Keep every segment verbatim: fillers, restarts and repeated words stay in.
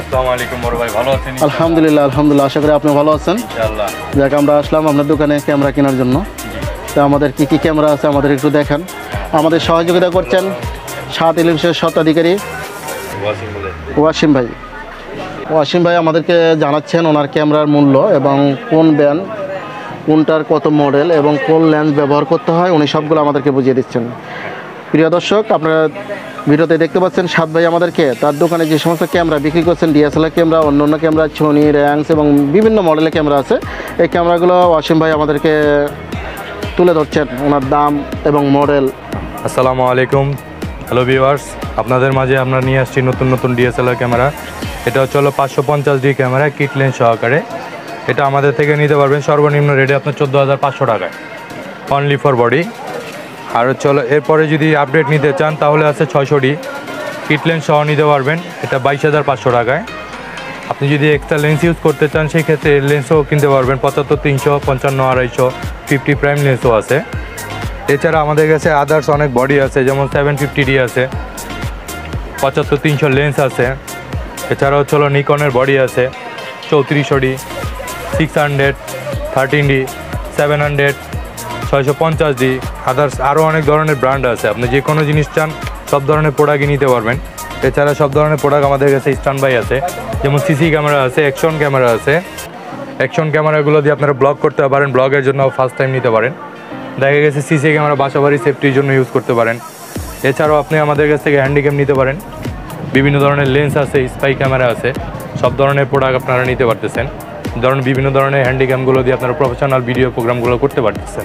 আসসালামু আলাইকুম বড় ভাই, ভালো আছেন? আলহামদুলিল্লাহ আলহামদুলিল্লাহ, আশা করি আপনি ভালো আছেন। ইনশাআল্লাহ। যাক, আমরা আসলাম আপনার দোকানে ক্যামেরা কেনার জন্য। তো আমাদের কি কি ক্যামেরা আছে আমাদের একটু দেখান। আমাদের সহযোগিতা করছেন সাত ইলেকট্রিক্সের স্বত্বাধিকারী ওয়াসিম ভাই। ওয়াসিম ভাই আমাদেরকে জানাচ্ছেন ওনার ক্যামেরার মূল্য এবং কোন ব্র্যান্ড, কোনটার কত মডেল এবং কোন লেন্স ব্যবহার করতে হয়, উনি সবগুলো আমাদেরকে বুঝিয়ে দিচ্ছেন। প্রিয় দর্শক, আপনারা ভিডিওতে দেখতে পাচ্ছেন সাত ভাই আমাদেরকে তার দোকানে যে সমস্ত ক্যামেরা বিক্রি করছেন, ডিএসএলআর ক্যামেরা, অন্য অন্য ক্যামেরা, সোনি, র্যাংস এবং বিভিন্ন মডেলের ক্যামেরা আছে। এই ক্যামেরাগুলো ওয়াসিম ভাই আমাদেরকে তুলে ধরছেন, ওনার দাম এবং মডেল। আসসালামু আলাইকুম, হ্যালো ভিউয়ার্স, আপনাদের মাঝে আমরা নিয়ে আসছি নতুন নতুন ডিএসএলআর ক্যামেরা। এটা হচ্ছে হলো পাঁচশো পঞ্চাশ ডি ক্যামেরা, কিট লেন্স সহকারে। এটা আমাদের থেকে নিতে পারবেন সর্বনিম্ন রেটে আপনার চোদ্দো হাজার পাঁচশো টাকায়, অনলি ফর বডি। আর হচ্ছে হলো এরপরে যদি আপডেট নিতে চান তাহলে আছে ছয়শো ডি কিট লেন্স সহ নিতে পারবেন, এটা বাইশ হাজার পাঁচশো টাকায়। আপনি যদি এক্সট্রা লেন্স ইউজ করতে চান সেই ক্ষেত্রে লেন্সও কিনতে পারবেন, পঁচাত্তর, তিনশো, পঞ্চান্ন, আড়াইশো, ফিফটি প্রাইম লেন্সও আছে। এছাড়া আমাদের কাছে আদার্স অনেক বডি আছে, যেমন সেভেন ফিফটি ডি আছে, পঁচাত্তর, তিনশো লেন্স আছে। এছাড়া হচ্ছে হলো নিকনের বডি আছে, চৌত্রিশশো D, six hundred, thirteen D, seven hundred, ছয়শো পঞ্চাশ ডি, আদার্স আরও অনেক ধরনের ব্র্যান্ড আছে। আপনি যে কোনো জিনিস চান সব ধরনের প্রোডাক্টই নিতে পারবেন। এছাড়া সব ধরনের প্রোডাক্ট আমাদের কাছে স্ট্যান্ড বাই আছে, যেমন সিসি ক্যামেরা আছে, অ্যাকশন ক্যামেরা আছে। অ্যাকশন ক্যামেরাগুলো দিয়ে আপনারা ব্লগ করতে পারেন, ব্লগের জন্য ফার্স্ট টাইম নিতে পারেন। দেখা গেছে সিসি ক্যামেরা বাসাবাড়ি সেফটির জন্য ইউজ করতে পারেন। এছাড়াও আপনি আমাদের কাছ থেকে হ্যান্ডিক্যাম নিতে পারেন, বিভিন্ন ধরনের লেন্স আছে, স্পাই ক্যামেরা আছে, সব ধরনের প্রোডাক্ট আপনারা নিতে পারতেছেন। ধরুন বিভিন্ন ধরনের হ্যান্ডিক্যামগুলো দিয়ে আপনারা প্রফেশনাল ভিডিও প্রোগ্রামগুলো করতে পারতেছেন।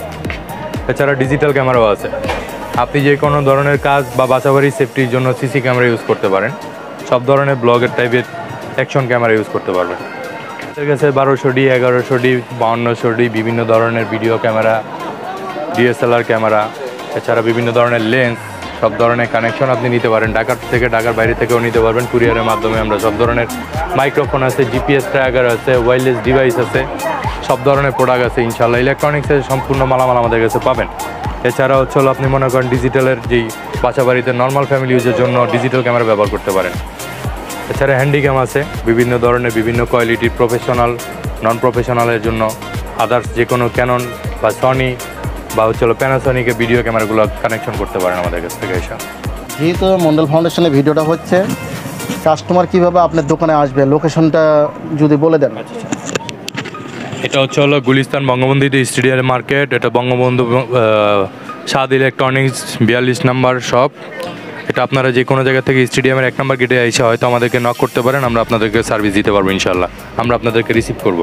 এছাড়া ডিজিটাল ক্যামেরাও আছে, আপনি যে কোনো ধরনের কাজ বা বাসাবাড়ি সেফটির জন্য সিসি ক্যামেরা ইউজ করতে পারেন। সব ধরনের ব্লগের টাইপের অ্যাকশন ক্যামেরা ইউজ করতে পারবেন। আমাদের কাছে বারোশো ডি, এগারোশো ডি, বাউন্নশো ডি, বিভিন্ন ধরনের ভিডিও ক্যামেরা, ডিএসএলআর ক্যামেরা, এছাড়া বিভিন্ন ধরনের লেন্স, সব ধরনের কানেকশন আপনি নিতে পারেন। ঢাকার থেকে, ঢাকার বাইরে থেকেও নিতে পারবেন কুরিয়ারের মাধ্যমে। আমরা সব ধরনের মাইক্রোফোন আছে, জিপিএস ট্র্যাকার আছে, ওয়্যারলেস ডিভাইস আছে, সব ধরনের প্রোডাক্ট আছে ইনশাআল্লাহ। ইলেকট্রনিক্সের সম্পূর্ণ মালামাল আমাদের কাছে পাবেন। এছাড়া হচ্ছে হলো আপনি মনে করেন ডিজিটালের যেই বাসা বাড়িতে নর্মাল ফ্যামিলি ইউজের জন্য ডিজিটাল ক্যামেরা ব্যবহার করতে পারেন। এছাড়া হ্যান্ডিক্যাম আছে বিভিন্ন ধরনের, বিভিন্ন কোয়ালিটির, প্রফেশনাল, নন প্রফেশনালের জন্য। আদার্স যে কোনো ক্যানন বা সনি বা হচ্ছে হলো প্যানাসনিকের ভিডিও ক্যামেরাগুলো কানেকশন করতে পারেন আমাদের কাছ থেকে এসে। যেহেতু মন্ডল ফাউন্ডেশনের ভিডিওটা হচ্ছে, কাস্টমার কীভাবে আপনার দোকানে আসবে লোকেশনটা যদি বলে দেন। এটা হচ্ছে হলো গুলিস্তান বঙ্গবন্ধু স্টেডিয়াম মার্কেট। এটা বঙ্গবন্ধু সাদ ইলেকট্রনিক্স বিয়াল্লিশ নাম্বার শপ। এটা আপনারা যে কোনো জায়গা থেকে স্টেডিয়ামের এক নম্বর গেটে এসে হয়তো আমাদেরকে নক করতে পারেন, আমরা আপনাদেরকে সার্ভিস দিতে পারবো ইনশাল্লাহ। আমরা আপনাদেরকে রিসিভ করবো।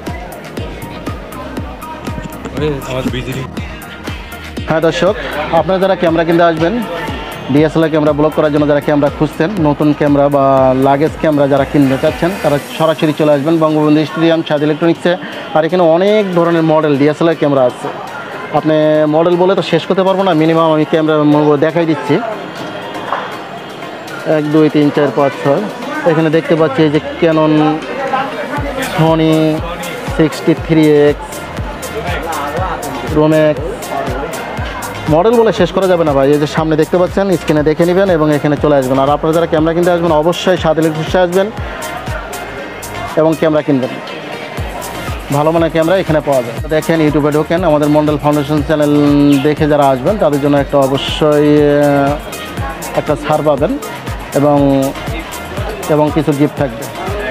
হ্যাঁ দর্শক, আপনারা যারা ক্যামেরা কিনতে আসবেন, ডিএসএলআর ক্যামেরা ব্লক করার জন্য যারা ক্যামেরা খুঁজছেন, নতুন ক্যামেরা বা লাগেজ ক্যামেরা যারা কিনতে চাচ্ছেন, তারা সরাসরি চলে আসবেন বঙ্গবন্ধু স্টেডিয়াম সাদ ইলেকট্রনিক্সে। আর এখানে অনেক ধরনের মডেল ডিএসএলআর ক্যামেরা আছে। আপনি মডেল বলে তো শেষ করতে পারবো না, মিনিমাম আমি ক্যামেরা দেখাই দিচ্ছি। এক, দুই, তিন, চার, পাঁচ, ছয়। এখানে দেখতে পাচ্ছি এই যে Canon, Sony sixty three X, রোমেক্স, মডেল বলে শেষ করা যাবে না ভাই। এই যে সামনে দেখতে পাচ্ছেন, স্ক্রিনে দেখে নেবেন এবং এখানে চলে আসবেন। আর আপনারা যারা ক্যামেরা কিনতে আসবেন অবশ্যই সাদ ইলেকট্রিক্সে আসবেন এবং ক্যামেরা কিনবেন। ভালো মানের ক্যামেরা এখানে পাওয়া যায়। দেখেন, ইউটিউবে ঢোকেন, আমাদের মন্ডল ফাউন্ডেশন চ্যানেল দেখে যারা আসবেন তাদের জন্য একটা অবশ্যই একটা ছাড় পাবেন এবং এবং কিছু গিফট থাকবে।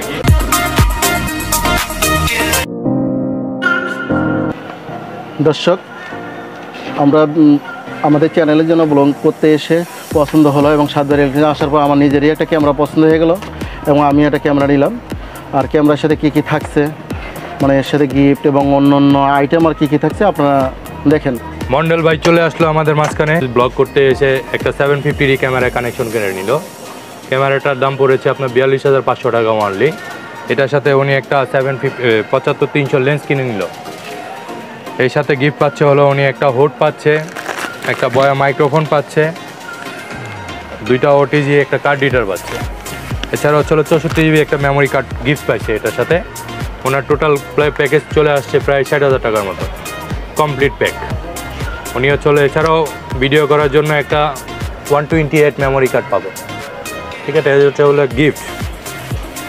দর্শক, আমরা আমাদের চ্যানেলের জন্য ব্লগ করতে এসে পছন্দ হলো এবং সাতবার ইলেকট্রিক আসার পর আমার নিজেরই একটা ক্যামেরা পছন্দ হয়ে গেল এবং আমি একটা ক্যামেরা নিলাম। আর ক্যামেরার সাথে কী কী থাকছে, মানে এর সাথে গিফট এবং অন্য অন্য আইটেম আর কী কী থাকছে আপনারা দেখেন। মন্ডল ভাই চলে আসলো আমাদের মাঝখানে। ব্লগ করতে এসে একটা seven fifty D camera connection কিনে নিল। ক্যামেরাটার দাম পড়েছে আপনার বিয়াল্লিশ হাজার পাঁচশো টাকা অনলি। এটার সাথে উনি একটা সেভেন ফিফটি পঁচাত্তর তিনশো লেন্স কিনে নিল। এর সাথে গিফট পাচ্ছে হলো উনি একটা হোড পাচ্ছে, একটা বয়া মাইক্রোফোন পাচ্ছে, দুইটা ওটিজি, একটা কার্ড রিডার পাচ্ছে। এছাড়া হচ্ছে হলো চৌষট্টি জিবি একটা মেমোরি কার্ড গিফট পাচ্ছে। এটার সাথে ওনার টোটাল প্যাকেজ চলে আসছে প্রায় ষাট হাজার টাকার মতো, কমপ্লিট প্যাক। উনি হচ্ছে হলো এছাড়াও ভিডিও করার জন্য একটা one twenty eight memory card পাবে। ঠিক আছে, এটা হচ্ছে হলো গিফট।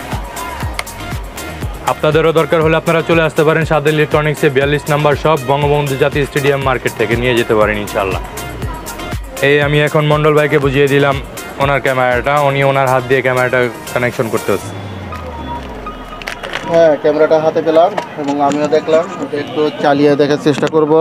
আপনাদেরও দরকার হলে আপনারা চলে আসতে পারেন স্বাদ ইলেকট্রনিক্সে বিয়াল্লিশ নাম্বার শপ, বঙ্গবন্ধু জাতীয় স্টেডিয়াম মার্কেট থেকে নিয়ে যেতে পারেন ইনশাল্লাহ। এই আমি এখন মন্ডল ভাইকে বুঝিয়ে দিলাম ওনার ক্যামেরাটা, উনি ওনার হাত দিয়ে ক্যামেরাটা কানেকশন করতে হচ্ছে। হ্যাঁ, ক্যামেরাটা হাতে পেলাম এবং আমিও দেখলাম, এটা একটু চালিয়ে দেখার চেষ্টা করব।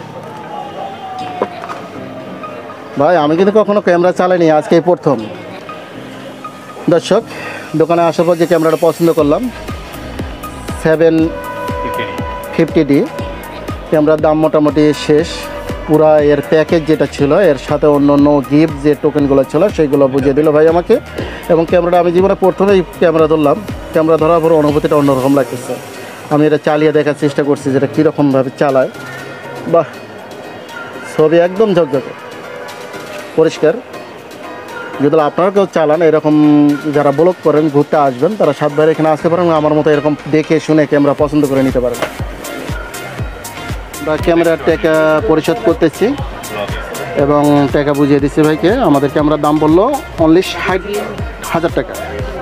ভাই আমি কিন্তু কখনো ক্যামেরা চালাইনি, আজকেই প্রথম। দর্শক, দোকানে আসার পর যে ক্যামেরাটা পছন্দ করলাম, সেভেন ফিফটি ডি ক্যামেরার দাম মোটামুটি শেষ। পুরা এর প্যাকেজ যেটা ছিল, এর সাথে অন্য অন্য গিফট যে টোকেনগুলো ছিল সেইগুলো বুঝিয়ে দিল ভাই আমাকে। এবং ক্যামেরাটা আমি জীবনে প্রথমেই ক্যামেরা ধরলাম, ক্যামেরা ধরার পর অনুভূতিটা অন্যরকম লাগতেছে। আমি এটা চালিয়ে দেখার চেষ্টা করছি যেটা কীরকমভাবে চালায়। বাহ, ছবি একদম ঝকঝকে পরিষ্কার। যদি আপনারা কেউ চালান এরকম, যারা ব্লগ করেন, ঘুরতে আসবেন, তারা সাত ভাইয়ের এখানে আসতে পারেন, আমার মতো এরকম দেখে শুনে ক্যামেরা পছন্দ করে নিতে পারেন। বা ক্যামেরার টাকা পরিশোধ করতেছি এবং টাকা বুঝিয়ে দিচ্ছি ভাইকে। আমাদের ক্যামেরার দাম বললো অনলি ষাট হাজার টাকা।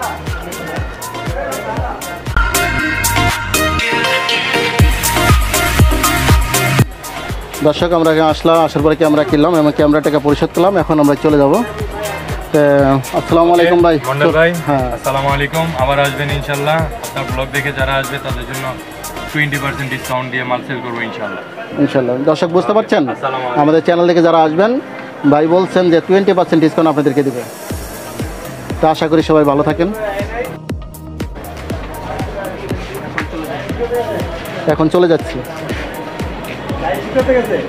দর্শক, আমরা এখানে আসলাম, আসার পরে ক্যামেরা কিনলাম এবং ক্যামেরা টাকা পরিশোধ করলাম। এখন আমরা চলে যাব। আসসালামু আলাইকুম ভাই। মন্ডল ভাই, হ্যাঁ, আসসালামু আলাইকুম। আবার আসবেন ইনশাল্লাহ। আপনার ব্লগ দেখে যারা আসবে তাদের জন্য টোয়েন্টি পার্সেন্ট ডিসকাউন্ট দিয়ে মাল সেল করবো ইনশাল্লাহ। ইনশাল্লাহ। দর্শক, বুঝতে পারছেন, আসসালামু আলাইকুম। আমাদের চ্যানেল থেকে যারা আসবেন, ভাই বলছেন যে টোয়েন্টি পার্সেন্ট ডিসকাউন্ট আপনাদেরকে দেবে। তো আশা করি সবাই ভালো থাকেন। এখন চলে যাচ্ছি।